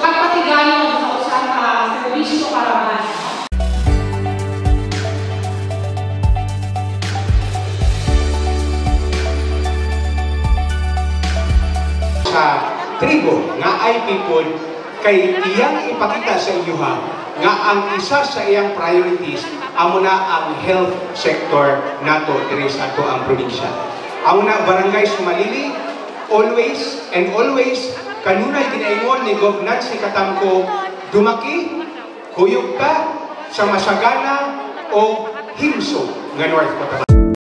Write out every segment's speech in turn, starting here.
Pagpatigayon sa usang serbisyo karaman. Sa tribo nga ay people kay iyang ipakita sa inyo ha nga ang isa sa iyang priorities amo na ang health sector nato diri sa ato ang probinsya. Amo na Barangay Sumalili always and always kanunay ginaingon ni Gov. Nancy Catamco dumaki kuyog ka sa masagana o himso nga North Cotabato.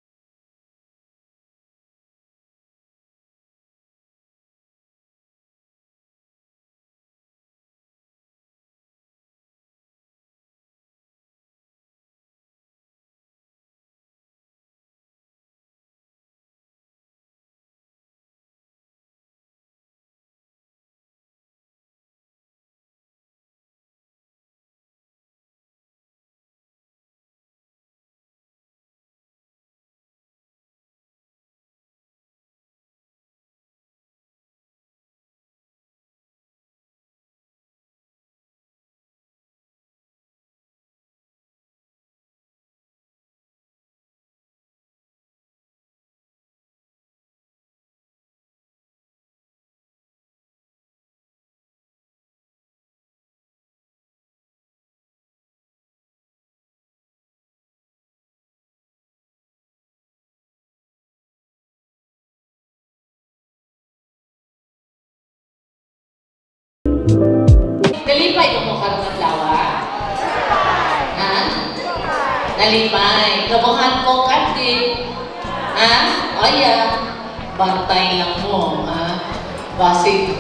Nalipay mo karong adlaw? Ha? Nalipay. Kabuhan ko kati. Ha? O bantay lang mo. Ha? Basig.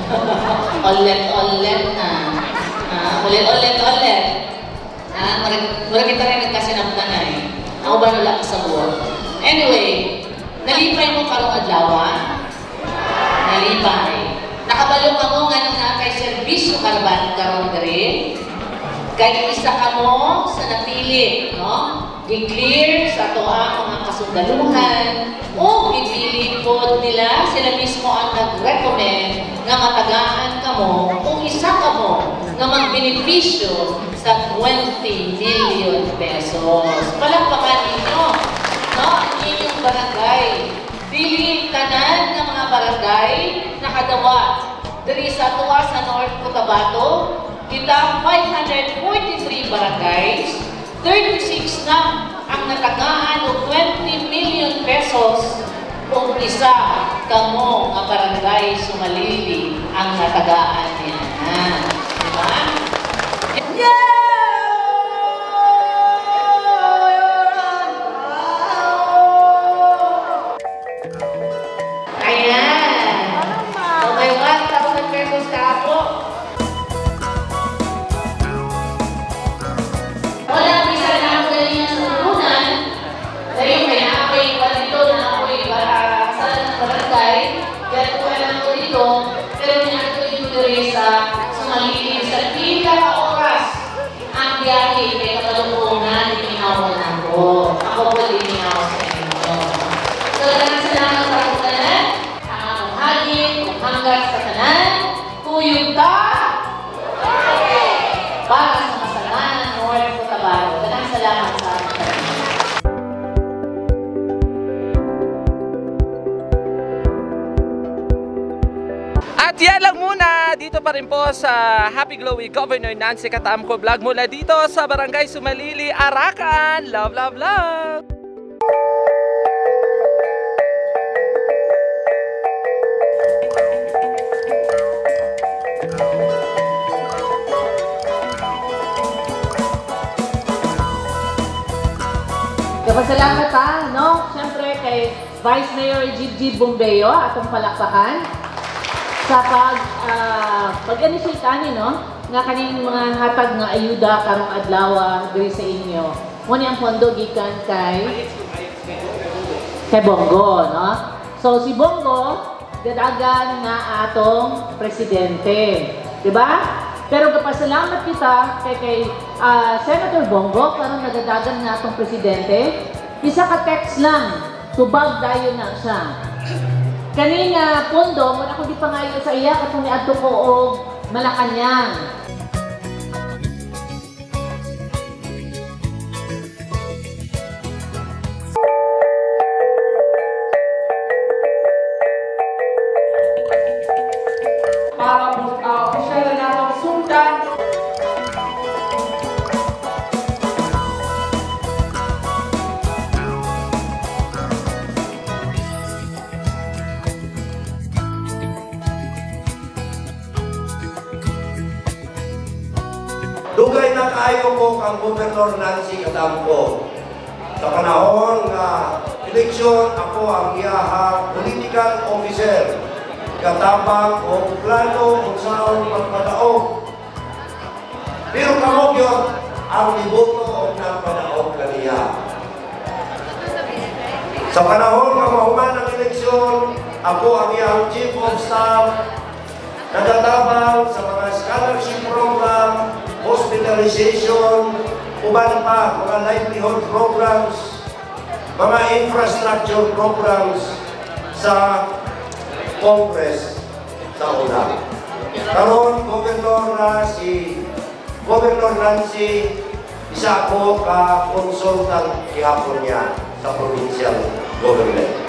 Olet na. Ha? Olet. Ha? Mura kita rin nagkasinamtan na eh. Ako ba nula sa buwan? Anyway, nalipay mo karong adlaw? Nalipay. Nakabalo ka mo nga nung kay serbisyo karaban karon diri. Kay isa ka mo sa napili, no? Declare sa ato ang mga kasundaluhan o ipili po nila sila mismo ang nag-recommend nga matagaan ka mo kung isa ka mo nga magbenepisyo sa 20 million pesos. Palakpakan ninyo, no? Ang inyong barangay. Dili tanan ng mga barangay nakadawat diri sa tuwa sa North Cotabato, kita 543 barangays, 36 na ang natagaan og 20 million pesos kung isa kamo nga barangay Sumalili ang natagaan niya. Diba? Yeah! Pero niyato yung diri sa Sumalili sa pila ka oras ang biyahe kay katalungan itinawal na ko. Ako po linaw sa inyo. So, salamat sa akong tanan, ang akong hagin, kung hanggat sa tanan, kuyog ta para sa masalanan North Cotabato. Salamat sa akong tanan. At yan lang muna, dito pa rin po sa Happy Glow with Governor Nancy Catamco vlog mula dito sa Barangay Sumalili, Arakan. Love, love, love! Kapasalamat no? Siyempre kay Vice Mayor Jib Bombeo, atong palakpakan. Sa pag-initiate ani, no? Nga kaning mga hatag nga ayuda karong adlaw diri sa inyo. Muna ang pondo gikan kay Bongo, no? So si Bongo dadagan nga atong presidente, di ba? Pero kapasalamat kita kay Senator Bongo karon nadadagan nga atong presidente. Isa ka text lang, tubag dayon na siya. Kanina pondo, muna ako di pangayo sa iya, katong niadto ko og Malacanang. Para opisyal na natong sundan. Dugay na kaayo ko kang Gobernador Nancy Catampo. Sa panahon nga eleksyon, ako ang iyahang political officer. Katabang o plano kung saan magpadaog. Pero kamog yun, ang iboto o nagpadaog kaniya. Sa panahon nga mahuman ng eleksyon, ako ang iyang Chief of Staff, nagatabang sa mga scholarship program, hospitalization, uban pa, mga livelihood programs, mga infrastructure programs sa Congress sa una. Karon, Gobernador Nancy, isa ako ka-consultant kihapon niya sa provincial government.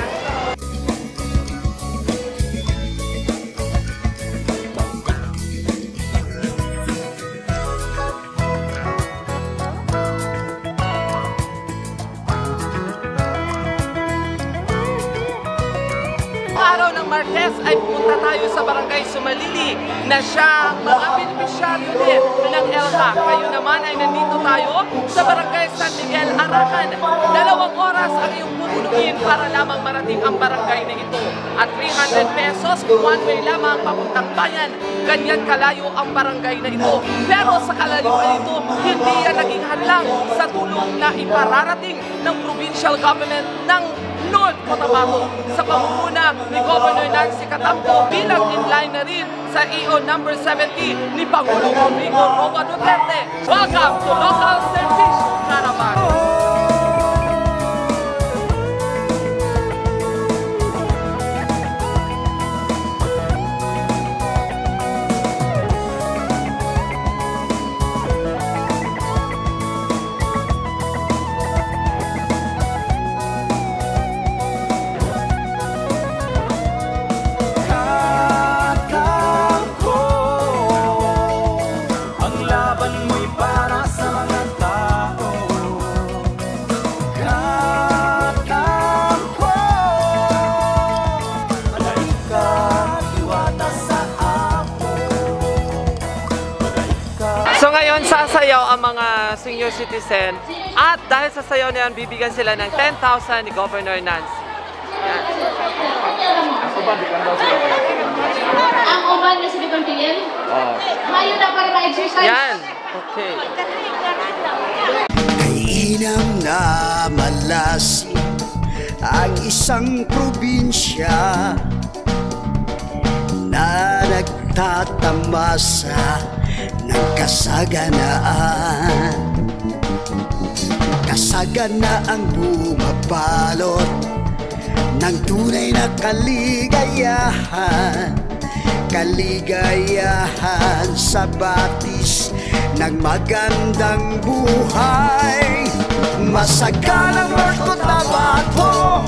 Araw ng Martes ay pumunta tayo sa Barangay Sumalili na siya mga benepisyaryo din ng ELCA. Kayo naman ay nandito tayo sa Barangay San Miguel, Aracan. 2 oras ang iyong pupunuin para lamang marating ang barangay na ito. At 300 pesos, one way lamang papuntang bayan. Ganyan kalayo ang barangay na ito. Pero sa kalayuan ito, hindi yan naging hadlang sa tulong na ipararating ng provincial government ng North Cotabato sa pamumuno ni Governor Nancy Catampo bilang inline na rin sa EO number 70 ni Pangulong Rodrigo Roa Duterte. Welcome to Local Service Caravan! So ngayon, sasayaw ang mga senior citizen at dahil sa sayaw na yan, bibigyan sila ng 10,000 ni Governor Nancy. Yan. Ang uban na sa Bicol PL? Mayo na para ma-exercise? Yan. Okay. Kainam na malas ang isang probinsya na nagtatamasa ng kasaganaan. Kasaganaang bumabalot ng tunay na kaligayahan. Kaligayahan sa batis ng magandang buhay. Masaganang North Cotabato,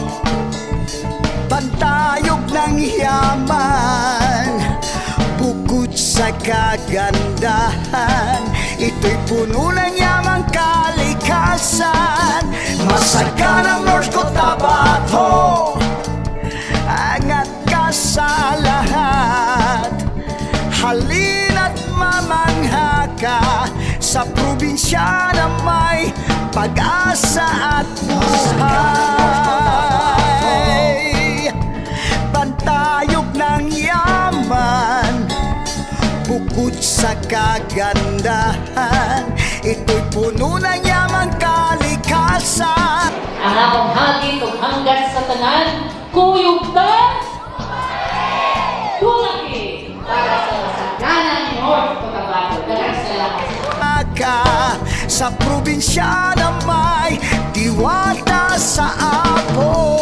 pantayog ng yaman. Bukod sa kagandahan, ito'y puno ng yamang kalikasan. Masaganang North Cotabato, angat ka sa lahat. Halina't mamangha ka sa probinsya na may pag-asa at buhay. Pantayog ng yaman, bukod sa kagandahan, ito'y puno ng yamang kalikasan. Ang akong hagit o hanggat sa tanan, kuyog ka! Tulaki para sa masaganang North Cotabato. Daghang salamat. Sa probinsya na may diwata sa Apo.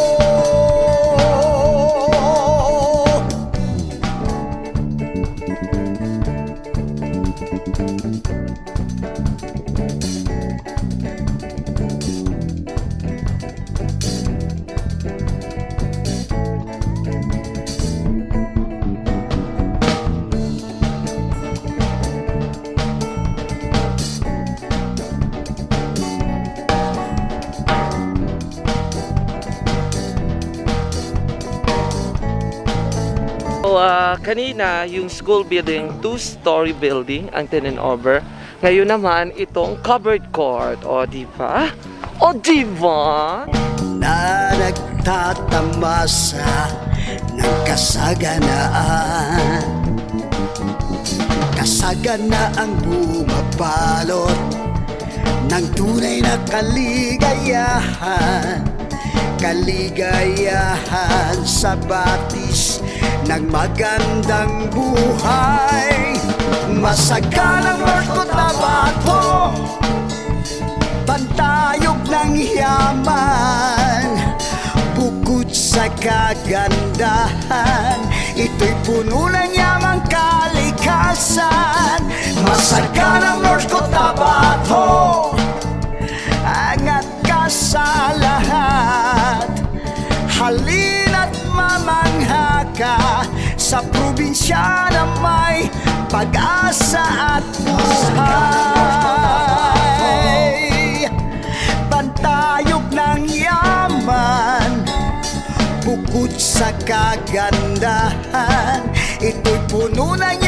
Kanina, yung school building, 2-story building ang over. Ngayon naman, itong covered court. O, diba? O, diba? Na nagtatamasa ng kasaganaan, kasaganaang bumabalot ng tunay na kaligayahan, kaligayahan sa batis ng magandang buhay. Masaganang North Cotabato, pantayog ng yaman, bukod sa kagandahan, ito'y puno ng yamang kalikasan. Masaganang North Cotabato, angat ka sa lahat, halina't mamangha ka sa probinsya na may pag-asa at buhay. Pantayog ng yaman, bukod sa kagandahan, ito'y puno ng